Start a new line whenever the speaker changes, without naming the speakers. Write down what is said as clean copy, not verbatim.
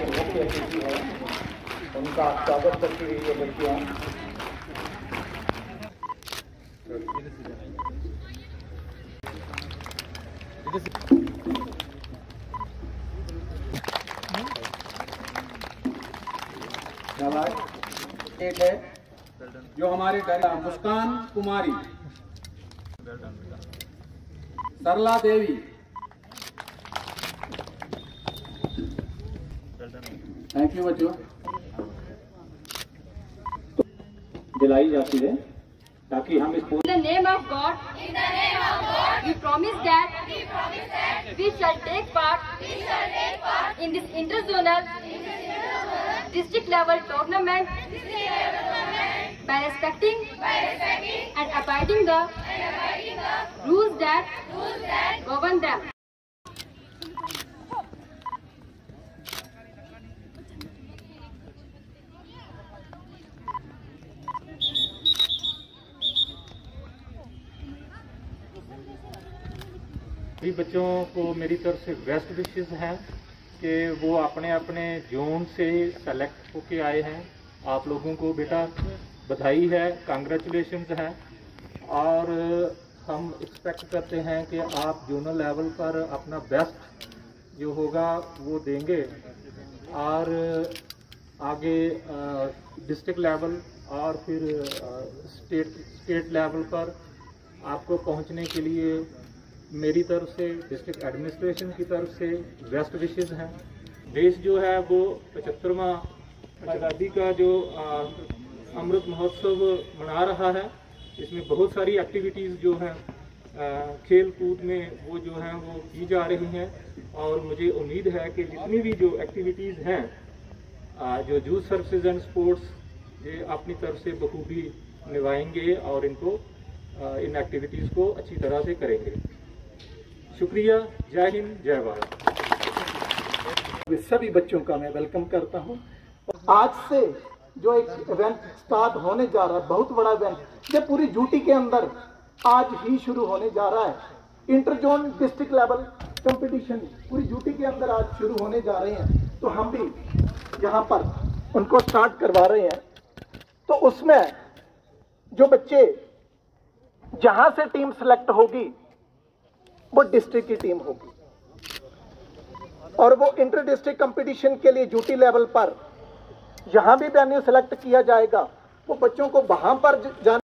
के मुख्य अतिथि हैं, उनका स्वागत करती हुई ये बच्चियां एक है जो हमारे मुस्कान कुमारी, सरला देवी, थैंक यू बच्चों, दिलाई जाती है ताकि हम इस
In the name of God, we promise that we shall take part in this interzonal district level tournament by respecting and abiding the rules that govern them.
सभी बच्चों को मेरी तरफ से बेस्ट विशेस हैं कि वो अपने अपने जोन से सेलेक्ट होके आए हैं। आप लोगों को बेटा बधाई है, कांग्रेचुलेशंस हैं, और हम एक्सपेक्ट करते हैं कि आप जोनल लेवल पर अपना बेस्ट जो होगा वो देंगे और आगे डिस्ट्रिक्ट लेवल और फिर स्टेट लेवल पर आपको पहुंचने के लिए मेरी तरफ से, डिस्ट्रिक्ट एडमिनिस्ट्रेशन की तरफ से बेस्ट विशेस हैं। देश जो है वो 75वां आज़ादी का जो अमृत महोत्सव मना रहा है। इसमें बहुत सारी एक्टिविटीज़ जो हैं खेल कूद में वो जो हैं वो की जा रही हैं, और मुझे उम्मीद है कि जितनी भी जो एक्टिविटीज़ हैं जो यूथ सर्विसेज एंड स्पोर्ट्स ये अपनी तरफ से बखूबी निभाएंगे और इनको इन एक्टिविटीज़ को अच्छी तरह से करेंगे। शुक्रिया, जय हिंद, जय भारत।
सभी बच्चों का मैं वेलकम करता हूं। आज से जो एक इवेंट स्टार्ट होने जा रहा है, बहुत बड़ा इवेंट, ये पूरी ड्यूटी के अंदर आज ही शुरू होने जा रहा है। इंटरजोन डिस्ट्रिक्ट लेवल कंपटीशन पूरी ड्यूटी के अंदर आज शुरू होने जा रहे हैं, तो हम भी यहाँ पर उनको स्टार्ट करवा रहे हैं। तो उसमें जो बच्चे जहां से टीम सेलेक्ट होगी वो डिस्ट्रिक्ट की टीम होगी, और वो इंटर डिस्ट्रिक्ट कंपटीशन के लिए ड्यूटी लेवल पर जहां भी वेन्यू सेलेक्ट किया जाएगा वो बच्चों को वहां पर जाने